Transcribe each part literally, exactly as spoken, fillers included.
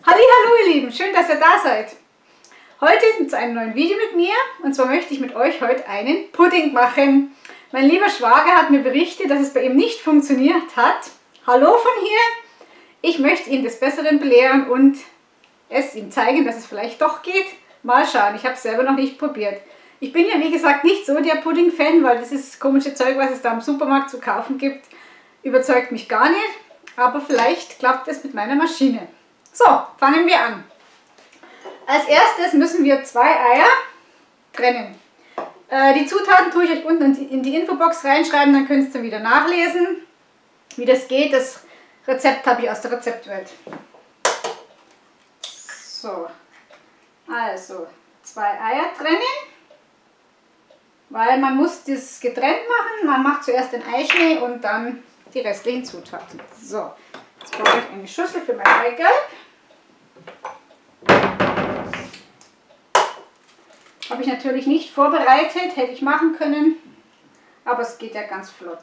Hallihallo ihr Lieben, schön, dass ihr da seid. Heute ist ein neues Video mit mir und zwar möchte ich mit euch heute einen Pudding machen. Mein lieber Schwager hat mir berichtet, dass es bei ihm nicht funktioniert hat. Hallo von hier. Ich möchte ihn des Besseren belehren und es ihm zeigen, dass es vielleicht doch geht. Mal schauen, ich habe es selber noch nicht probiert. Ich bin ja wie gesagt nicht so der Pudding-Fan, weil das ist komische Zeug, was es da im Supermarkt zu kaufen gibt, überzeugt mich gar nicht. Aber vielleicht klappt es mit meiner Maschine. So, fangen wir an. Als erstes müssen wir zwei Eier trennen. Äh, die Zutaten tue ich euch unten in die Infobox reinschreiben, dann könnt ihr es dann wieder nachlesen, wie das geht. Das Rezept habe ich aus der Rezeptwelt. So, also zwei Eier trennen, weil man muss das getrennt machen. Man macht zuerst den Eischnee und dann die restlichen Zutaten. So, jetzt brauche ich eine Schüssel für mein Eigelb. Habe ich natürlich nicht vorbereitet, hätte ich machen können, aber es geht ja ganz flott.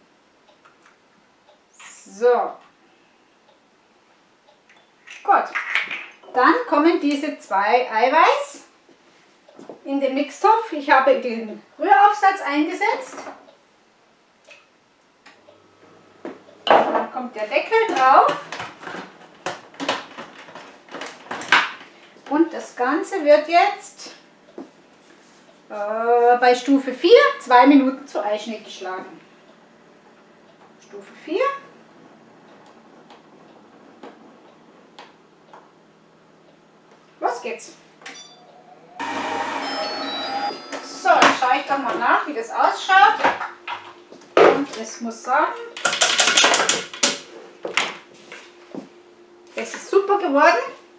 So, gut, dann kommen diese zwei Eiweiß in den Mixtopf. Ich habe den Rühraufsatz eingesetzt. Dann kommt der Deckel drauf. Und das Ganze wird jetzt äh, bei Stufe vier zwei Minuten zu Eischnee geschlagen. Stufe vier. Los geht's. So, jetzt schaue ich doch mal nach, wie das ausschaut. Und es muss sagen, es ist super geworden.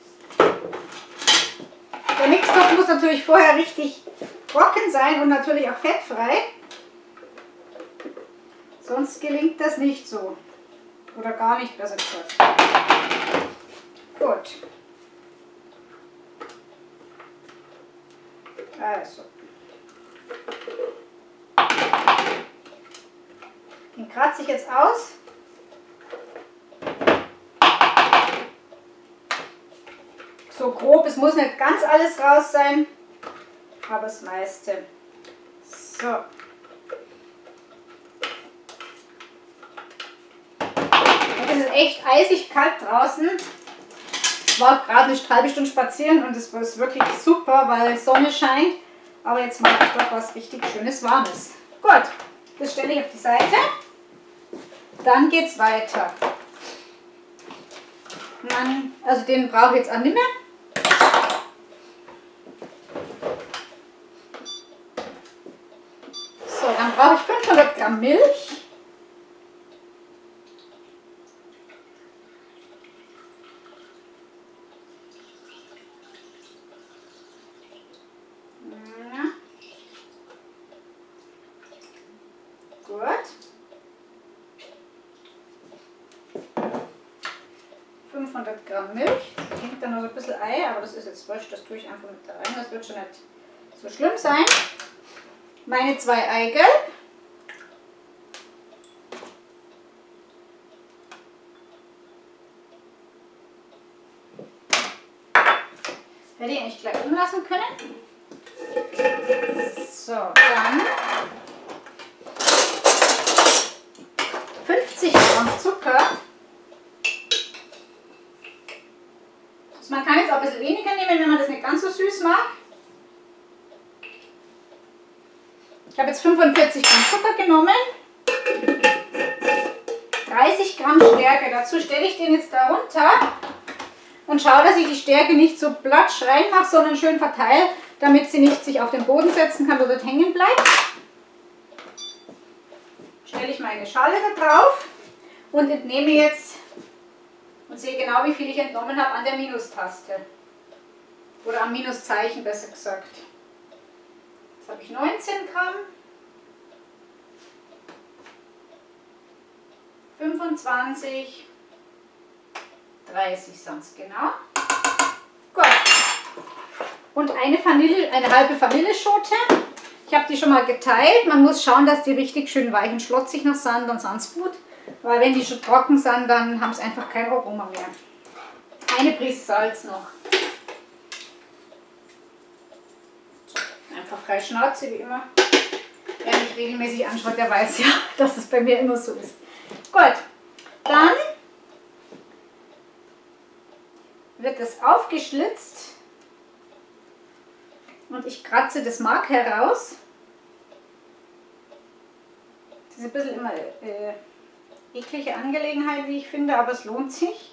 Der Mixtopf muss natürlich vorher richtig trocken sein und natürlich auch fettfrei. Sonst gelingt das nicht so. Oder gar nicht, besser gesagt. Gut. Also. Den kratze ich jetzt aus. So grob, es muss nicht ganz alles raus sein, aber das meiste. So. Und es ist echt eisig kalt draußen. Ich war gerade eine halbe Stunde spazieren und es war wirklich super, weil Sonne scheint. Aber jetzt mache ich doch was richtig Schönes, Warmes. Gut, das stelle ich auf die Seite. Dann geht es weiter. Man, also den brauche ich jetzt auch nicht mehr. So, dann brauche ich fünfhundert Gramm Milch. Ja. Gut. fünfhundert Gramm Milch. Da hängt dann noch so ein bisschen Ei, aber das ist jetzt wurscht, das tue ich einfach mit da rein. Das wird schon nicht so schlimm sein. Meine zwei Eigelb. Hätte ich eigentlich gleich umlassen können. So, dann fünfzig Gramm Zucker. Also man kann jetzt auch ein bisschen weniger nehmen, wenn man das nicht ganz so süß mag. Ich habe jetzt fünfundvierzig Gramm Zucker genommen, dreißig Gramm Stärke. Dazu stelle ich den jetzt da runter und schaue, dass ich die Stärke nicht so platsch reinmache, sondern schön verteile, damit sie nicht sich auf den Boden setzen kann oder dort hängen bleibt. Stelle ich meine Schale da drauf und entnehme jetzt und sehe genau, wie viel ich entnommen habe an der Minustaste. Oder am Minuszeichen, besser gesagt. Jetzt habe ich neunzehn Gramm, fünfundzwanzig, dreißig sind es genau. Gut. Und eine, Vanille, eine halbe Vanilleschote. Ich habe die schon mal geteilt. Man muss schauen, dass die richtig schön weich und schlotzig noch sind, dann sind es gut. Weil wenn die schon trocken sind, dann haben sie einfach kein Aroma mehr. Eine Prise Salz noch. So, einfach frei Schnauze wie immer. Wer mich regelmäßig anschaut, der weiß ja, dass es bei mir immer so ist. Gut, dann wird es aufgeschlitzt und ich kratze das Mark heraus. Das ist ein bisschen immer äh, eklige Angelegenheit, wie ich finde, aber es lohnt sich.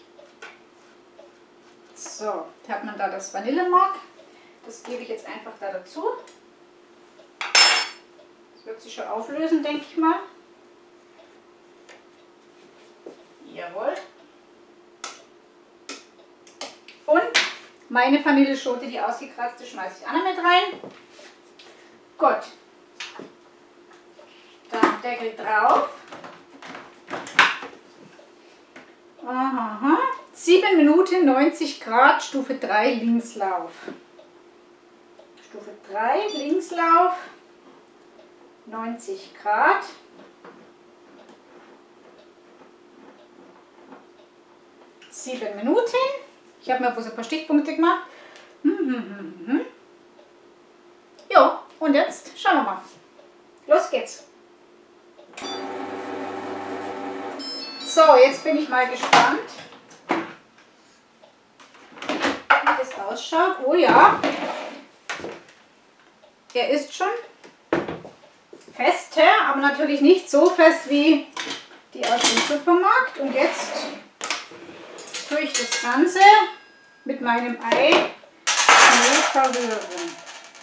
So, da hat man da das Vanillemark. Das gebe ich jetzt einfach da dazu. Das wird sich schon auflösen, denke ich mal. Jawohl. Und meine Vanilleschote, die ausgekratzte, schmeiße ich auch noch mit rein. Gut. Dann Deckel drauf. Aha. sieben Minuten neunzig Grad, Stufe drei Linkslauf. Stufe drei Linkslauf. neunzig Grad. sieben Minuten. Ich habe mir bloß ein paar Stichpunkte gemacht. Hm, hm, hm, hm. Ja, und jetzt schauen wir mal. Los geht's. So, jetzt bin ich mal gespannt, wie das ausschaut. Oh ja, er ist schon fester, aber natürlich nicht so fest wie die aus dem Supermarkt. Und jetzt tue ich das Ganze mit meinem Ei schnell verrühren.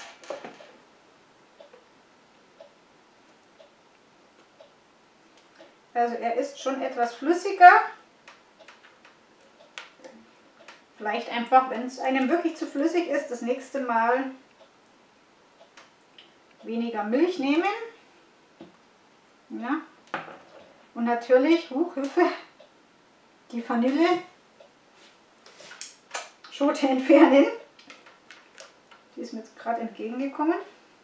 Also er ist schon etwas flüssiger. Vielleicht einfach, wenn es einem wirklich zu flüssig ist, das nächste Mal weniger Milch nehmen. Ja. Und natürlich, huch, Hilfe, die Vanille Schote entfernen. Die ist mir jetzt gerade entgegengekommen.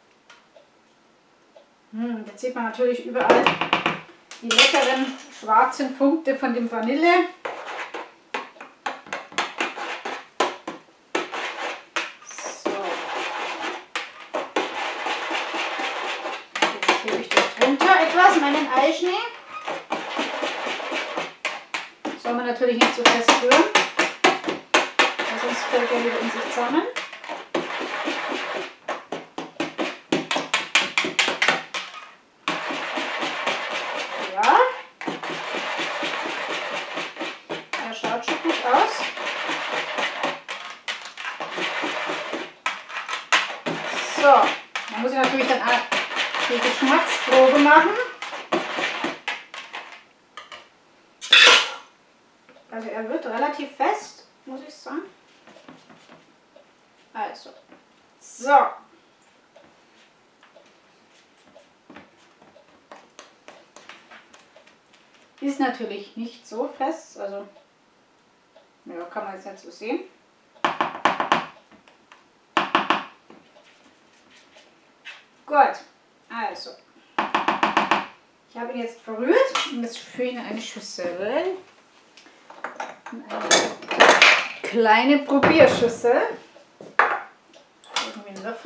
Hm, jetzt sieht man natürlich überall die leckeren schwarzen Punkte von dem Vanille. So. Jetzt gebe ich das drunter etwas, meinen Eischnee. Soll man natürlich nicht zu fest rühren, sonst fällt er wieder in sich zusammen. So, dann muss ich natürlich dann auch die Geschmacksprobe machen. Also er wird relativ fest, muss ich sagen. Also, so. Ist natürlich nicht so fest, also ja, kann man jetzt nicht so sehen. Gut, also, ich habe ihn jetzt verrührt und jetzt führe ich in eine Schüssel, in eine kleine Probierschüssel, irgendwie einen Löffel.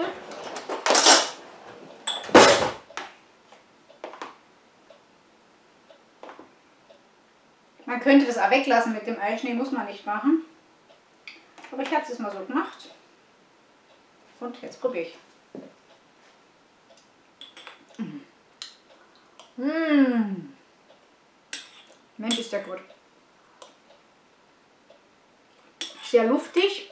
Man könnte das auch weglassen mit dem Eischnee, muss man nicht machen, aber ich habe es jetzt mal so gemacht und jetzt probiere ich. Mmh. Mensch, ist der gut. Sehr luftig,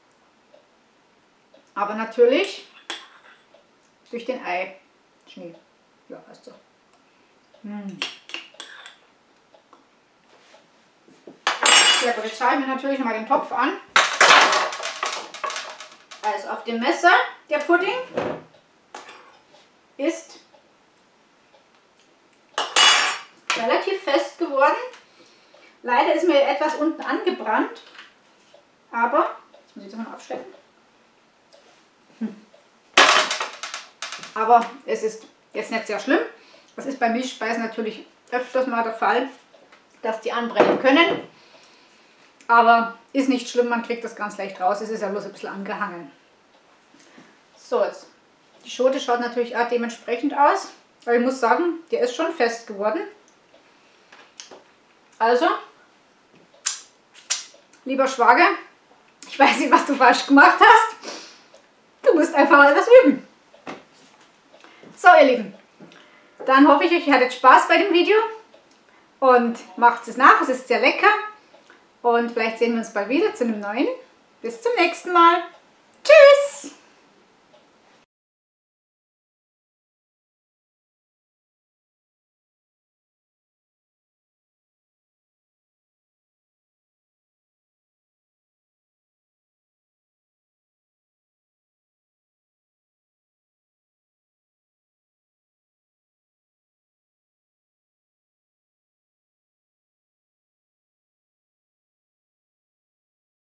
aber natürlich durch den Eischnee. Ja, heißt so. Mmh. Sehr gut, jetzt schaue ich mir natürlich mal den Topf an. Also auf dem Messer, der Pudding ist relativ fest geworden. Leider ist mir etwas unten angebrannt, aber jetzt muss ich das mal abstecken. Hm. Aber es ist jetzt nicht sehr schlimm. Das ist bei Milchspeisen natürlich öfters mal der Fall, dass die anbrennen können. Aber ist nicht schlimm, man kriegt das ganz leicht raus. Es ist ja bloß ein bisschen angehangen. So, jetzt. Die Schote schaut natürlich auch dementsprechend aus. Aber ich muss sagen, der ist schon fest geworden. Also, lieber Schwager, ich weiß nicht, was du falsch gemacht hast. Du musst einfach etwas üben. So, ihr Lieben, dann hoffe ich, euch hattet Spaß bei dem Video und macht es nach. Es ist sehr lecker und vielleicht sehen wir uns bald wieder zu einem neuen. Bis zum nächsten Mal. Tschüss!